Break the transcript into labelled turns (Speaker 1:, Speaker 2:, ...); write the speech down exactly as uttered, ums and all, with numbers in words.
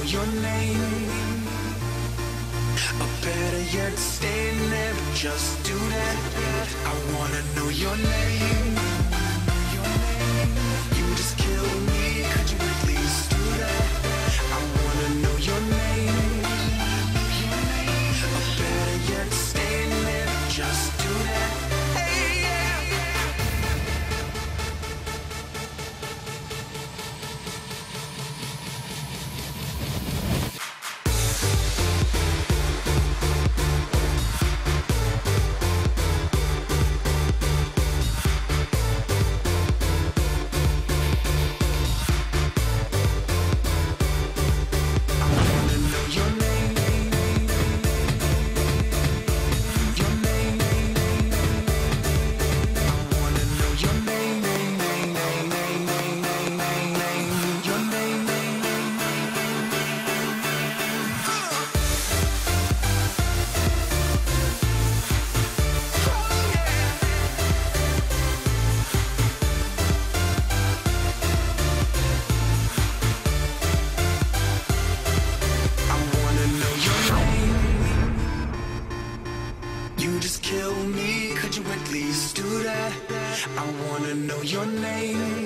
Speaker 1: your name. Or better yet, stay there, but just do that. I wanna know your name. Your name. You just kill me, could you at least do that? I wanna know your name. Your name. Or better yet, stay there, but just do that. Hey, yeah. Kill me, could you at least do that? I wanna know your name.